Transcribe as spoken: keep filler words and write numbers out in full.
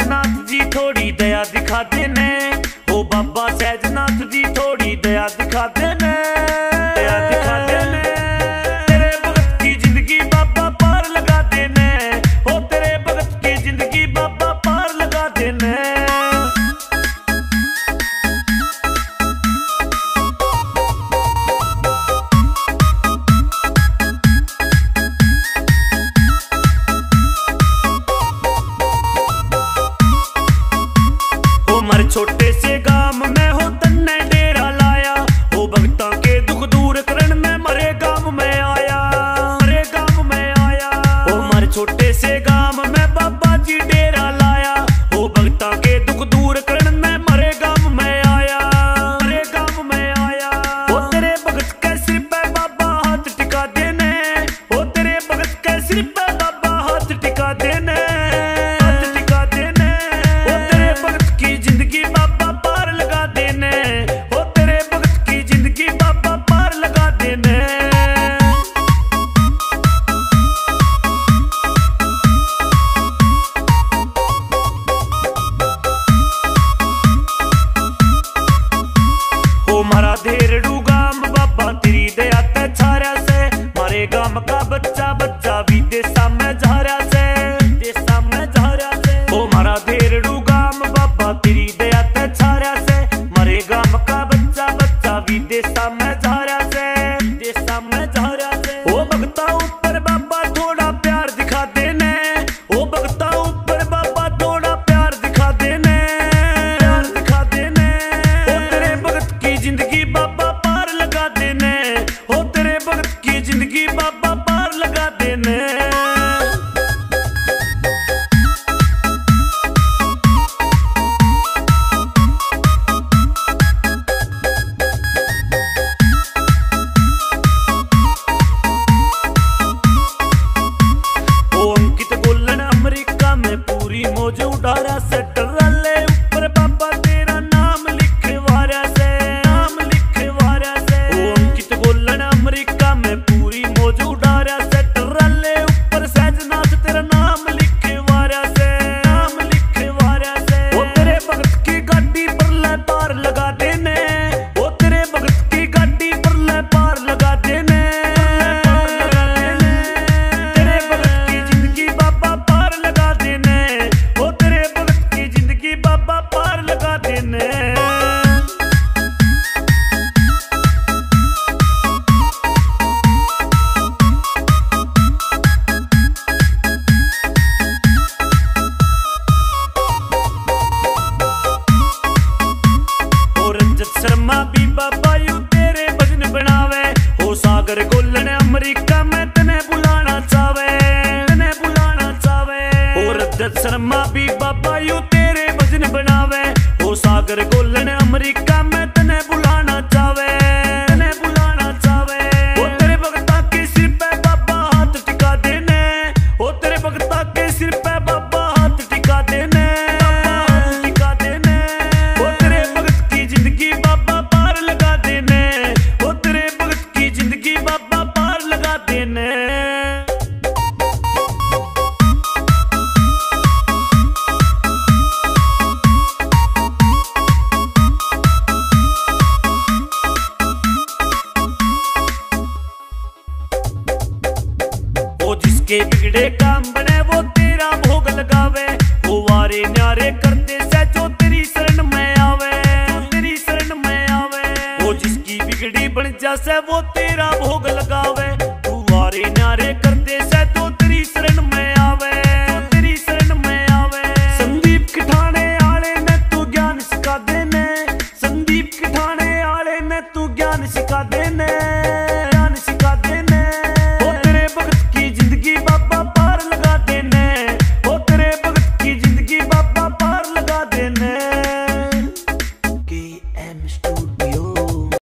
सहजनाथ जी थोड़ी दया दिखा देने, ओ बाबा सहजनाथ जी थोड़ी दया दिखा देने, दया दिखा देने। तेरे भगत की जिंदगी बाबा पार लगा देने, ओ तेरे भगत की जिंदगी बाबा पार लगा देने। छोटे से गांव में हो तन्ने डेरा लाया, हो भक्तों के दुख दूर करन में मरे गांव में आया, मरे गांव में आया। ओ हमारे छोटे से गांव में बाबा जी डेरा लाया, हो भक्तों के दुख दूर करन में मरे गांव में आया, मरे गांव में आया। ओ तेरे भगत के सिर पे बाबा हाथ टिका देने, ओ तेरे भगत के सिर पे बाबा हाथ टिका देने, हाथ टिका देने। ओ तेरे भगत की जिंदगी बाबा पार लगा देने, ओ तेरे भगत की जिंदगी बाबा पार लगा देने। ओ मारा धेरड़ू गाम बाबा तेरी दया ते छारा से, मारे गाम का बच्चा बच्चा विदेशा में झारा से, विदेशा में झारा से। ओ मारा धेरड़ू गाम बाबा तेरी दया ते छारा से, मारे गाम का बच्चा बच्चा विदेशा में झारा से, विदेशा में झारा से। ओ भगता ऊपर बाबा थोड़ा प्यार दिखा देने, ओ भगता ऊपर बाबा थोड़ा प्यार दिखा देने, प्यार दिखा देने। ओ तेरे भगत की जिंदगी बाबा पार लगा देने, ओ तेरे भगत की जिंदगी बाबा पार लगा देने। मौज उड़ारा से टराले ऊपर बाबा तेरा नाम लिखवारा से, नाम लिखवारा से। ओ अंकित गोलन अमेरिका में पूरी मौज उड़ारा से टराले ऊपर सहजनाथ तेरा नाम लिखवारा से, नाम लिखवारा से। ओ तेरे भगत की गाड़ी पर ले पार लगा देने, ओ तेरे भगत की गाड़ी पर ले पार लगा देने, पार लगा देने। तेरे भगत की जिंदगी बाबा पार लगा देने, ओ तेरे भगत की जिंदगी बाबा पार लगा देने। ओ रंजत शर्मा भी बाबा यू तेरे भजन बनावे, ओ सागर गोलन अमेरिका में तने बुलाना चावे, तने बुलाना चावे। ओ रंजत शर्मा भी बाबा यू तेरे भजन बनावे, ओ सागर गोलन अमेरिका में तने बुलाना चावे, तने बुलाना चावे। ओ तेरे भगता के सिर पे बाबा हाथ टिका देने, ओ तेरे भगता के सिर पे बाबा हाथ टिका देने, बाबा हाथ टिका देने। ओ तेरे भगत की जिंदगी बाबा पार लगा देने, ओ तेरे भगत की जिंदगी बाबा पार लगा देने। जिसके बिगड़े काम बने वो तेरा भोग लगावे, वो वारे न्यारे करते से जो तेरी शरण में आवे, जो तेरी शरण में आवे। वो जिसकी बिगड़ी बन जासे वो तेरा भोग लगावे, वो वारे न्यारे करते से